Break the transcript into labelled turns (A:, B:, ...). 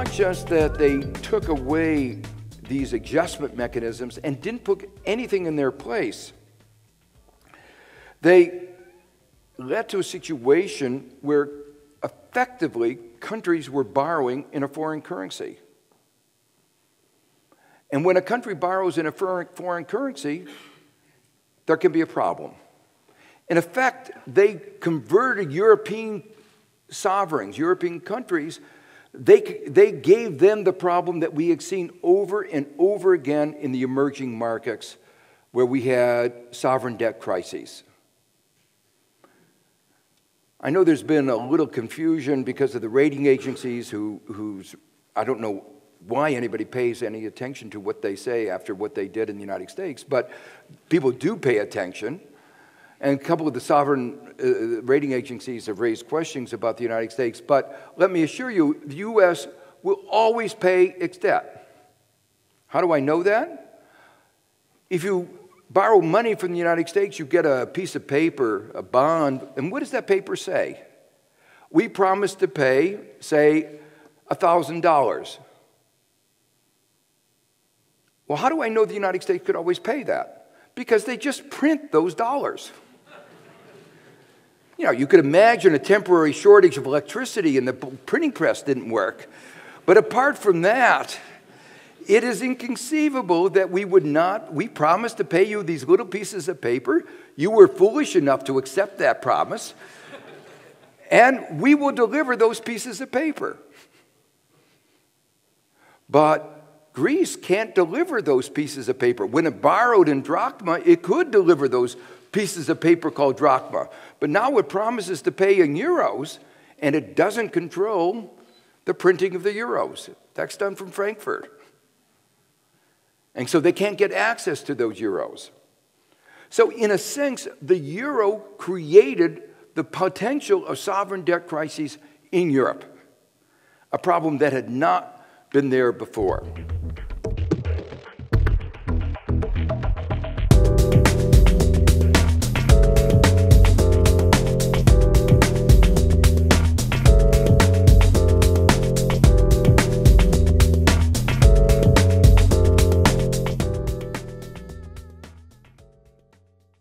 A: not just that they took away these adjustment mechanisms and didn't put anything in their place. They led to a situation where effectively countries were borrowing in a foreign currency. And when a country borrows in a foreign currency, there can be a problem. In effect, they converted European sovereigns, European countries, they gave them the problem that we had seen over and over again in the emerging markets where we had sovereign debt crises. I know there's been a little confusion because of the rating agencies who's, I don't know why anybody pays any attention to what they say after what they did in the United States, but people do pay attention. And a couple of the sovereign rating agencies have raised questions about the United States, but let me assure you, the U.S. will always pay its debt. How do I know that? If you borrow money from the United States, you get a piece of paper, a bond, and what does that paper say? We promise to pay, say, $1,000. Well, how do I know the United States could always pay that? Because they just print those dollars. You know, you could imagine a temporary shortage of electricity and the printing press didn't work. But apart from that, it is inconceivable that we promised to pay you these little pieces of paper. You were foolish enough to accept that promise. And we will deliver those pieces of paper. But Greece can't deliver those pieces of paper. When it borrowed in drachma, it could deliver those pieces of paper called drachma. But now it promises to pay in euros, and it doesn't control the printing of the euros. That's done from Frankfurt. And so they can't get access to those euros. So in a sense, the euro created the potential of sovereign debt crises in Europe, a problem that had not been there before.